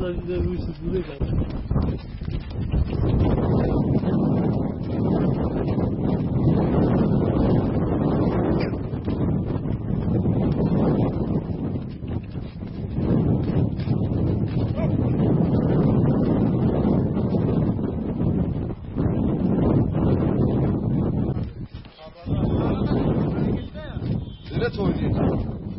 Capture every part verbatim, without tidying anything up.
da bize bu işi buluyor zaten. Evet oynuyor.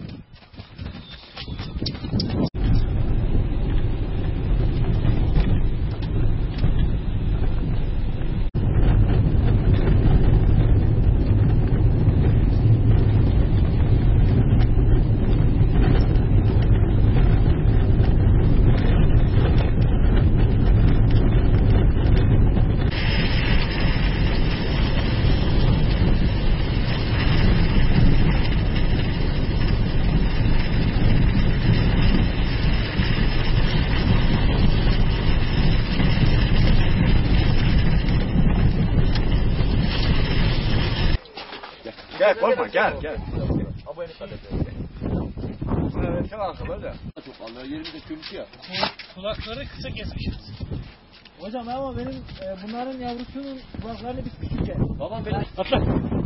Gel korkma gel gel. Abone kadar. Evet çok akıllı da. Çok Allah yerimde külçü ya. Kulakları kısa kesmişiz. Hocam ama benim e, bunların yavrusunun kulaklarını biz küçükken. Babam benim. Atla.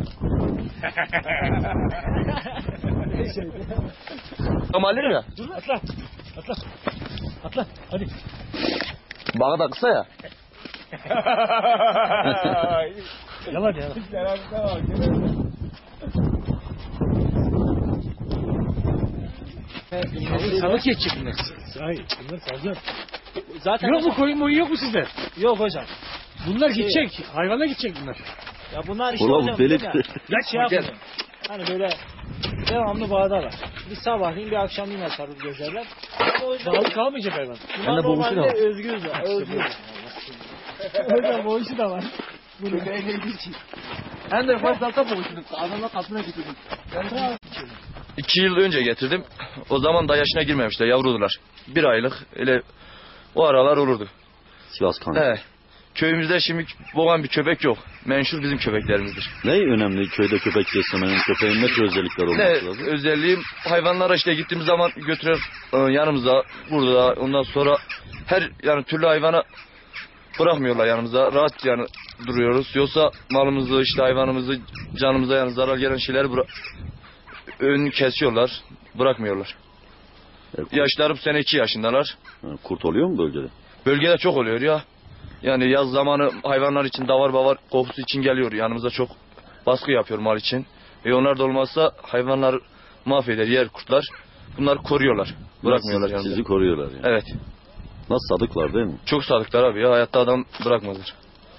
Tamam alır ya. Dur atla. Atla. Atla. Hadi. Bağı da kısa ya. Yavaş yavaş. Salık geçecek bunlar. Hayır, bunlar fazla. Zaten Yok mu koyun boyun yok mu sizde? Yok hocam. Bunlar gidecek, hayvana gidecek bunlar. Ya bunlar işte Ulan hocam. bu deli. Ya, ya şey yapmıyor. Hani böyle devamlı bağdalar. Bir sabahleyin bir akşamleyin açarız gözlerler. O yüzden Dağlık kalmayacak hayvan. bunlar normalde özgür ya. Özgür. Hocam bu işi de var. Bunu beğenir için. Hem de fazla boğuştuk. Adamla kapına getirdik. İki yıl önce getirdim. O zaman da yaşına girmemişler, yavrudular. Bir aylık, öyle o aralar olurdu. Sivas kanı. He. Köyümüzde şimdi boğan bir köpek yok. Menşur bizim köpeklerimizdir. Ne önemli köyde köpek beslemenin, köpeğin ne tür özellikler olması Ne lazım? özelliğim, hayvanlara işte gittiğimiz zaman götürür e, yanımıza, burada, ondan sonra her yani türlü hayvana bırakmıyorlar yanımıza. Rahat yani duruyoruz. Yoksa malımızı, işte hayvanımızı, canımıza yani zarar gelen şeyleri bıra- önünü kesiyorlar, bırakmıyorlar. E, kurt, Yaşları bu sene iki yaşındalar. kurt oluyor mu bölgede? Bölgede çok oluyor ya. Yani yaz zamanı hayvanlar için davar bavar kokusu için geliyor. Yanımıza çok baskı yapıyor mal için. Ve onlar da olmazsa hayvanlar mahveder, yer kurtlar. Bunlar koruyorlar. Bırakmıyorlar sizi, yanımıza. sizi koruyorlar yani. Evet. Nasıl sadıklar değil mi? Çok sadıklar abi ya. Hayatta adam bırakmazlar.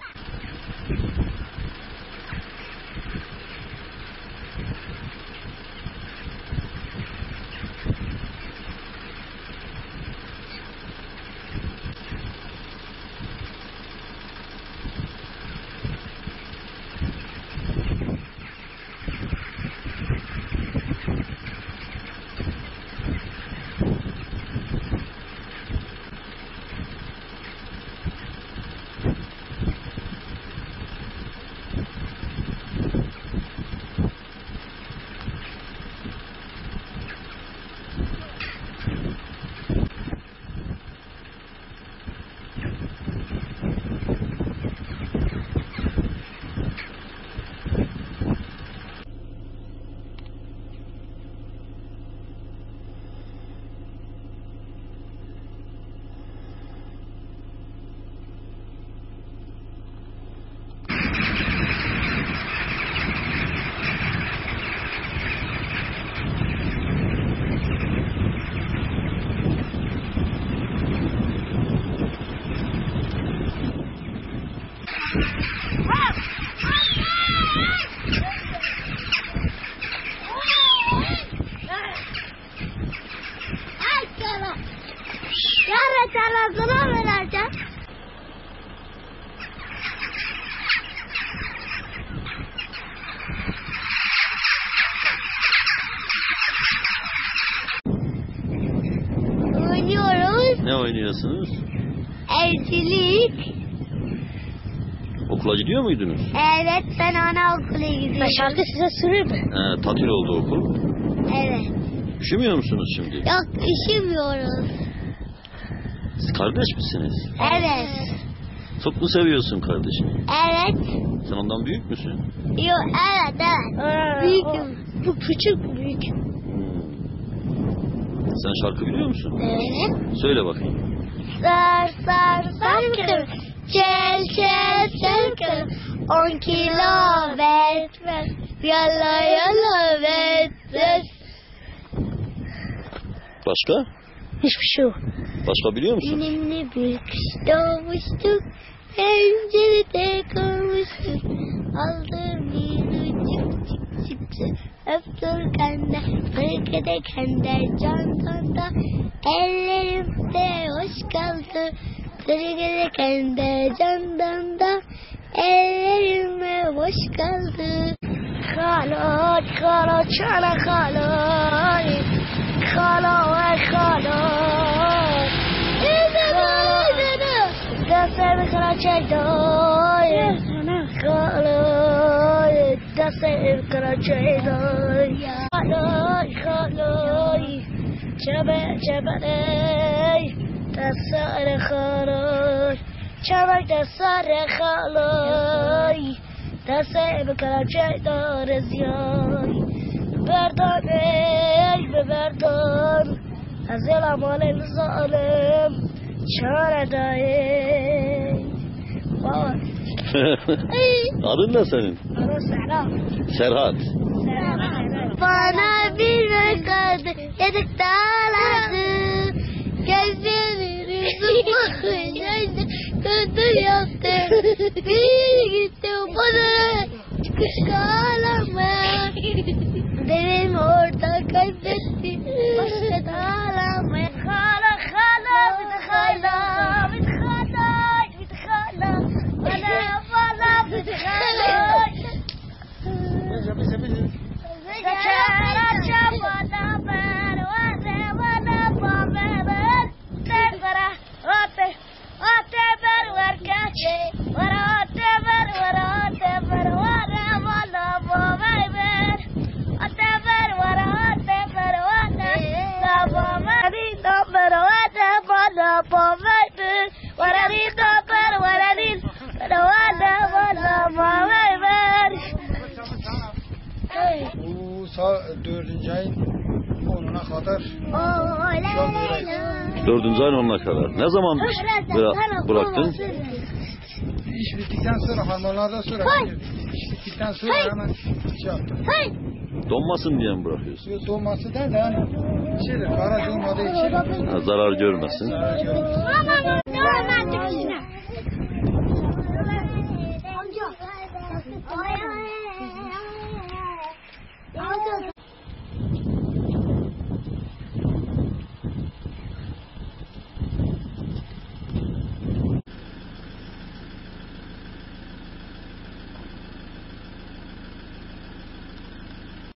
Oynuyoruz. Ne oynuyorsunuz? Evcilik. Okula gidiyor muydunuz? Evet, ben anaokula gidiyorum. Şarkı size sürür mü? Ee, tatil oldu okul. Evet. Üşümüyor musunuz şimdi? Yok, üşümüyoruz. Siz kardeş misiniz? Evet. Çok mu seviyorsun kardeşini? Evet. Sen ondan büyük müsün? Yok evet evet. Büyüküm. Bu küçük bu büyük. Hmm. Sen şarkı biliyor musun? Evet. Söyle bakayım. Sar sar sarkı. Çel çel sarkı. On kilo ver ver. Yalla yalla ver ver. Başka? Hiçbir şey yok. Başka biliyor musun? Benimle bir kış doğmuştuk. Pencerede kalmıştık. Aldım bir ucuk çık çıktı. Öptürken de fırkederken de candan da ellerimde hoş kaldı. Fırkederken de candan da ellerime hoş kaldı. Kalo kalo çana kalo kalo kalo. Dasar karaçaydoy, kaloy, dasar karaçaydoy, kaloy, kaloy, çabe çabe, dasar kaloy, çabe dasar kaloy, dasar karaçaydoy ziyoy, berdan ey berdan, azela malel zalim. Çaradayım. Baba. Adın ne senin? Bana Serhat. Serhat. Bana bir mekandı. Yedik dağlardı. Gözlerini bakınca kötü yaptı. Bir gittim bana. Çıkış ağlama. Benim orada kaybettim. Başka dağlama. Kala kala. Kala, bitxala, bitxala, bana bana bitxala. Çara çabana ben, vade bana bamen, tevara, ate, ate ber var kaçe, vara ate ber, vara ate ber, vara bana bamen, ate ber, vara ate ber, vara bamen, di ber vada bana bamen, vara di ber, vara di, vada bana bamen. Bu sağ dördüncü ayın onuna kadar Dördüncü ayın onuna kadar. Ne zaman bıra- bıraktın? iş bittikten sonra harmanlardan sonra iş bittikten sonra hemen şey yaptım. Donmasın diye mi bırakıyorsun? Suyu dolması der de yani şeydir, garaj olmadığı için Ha, zarar görmesin. zarar görmez.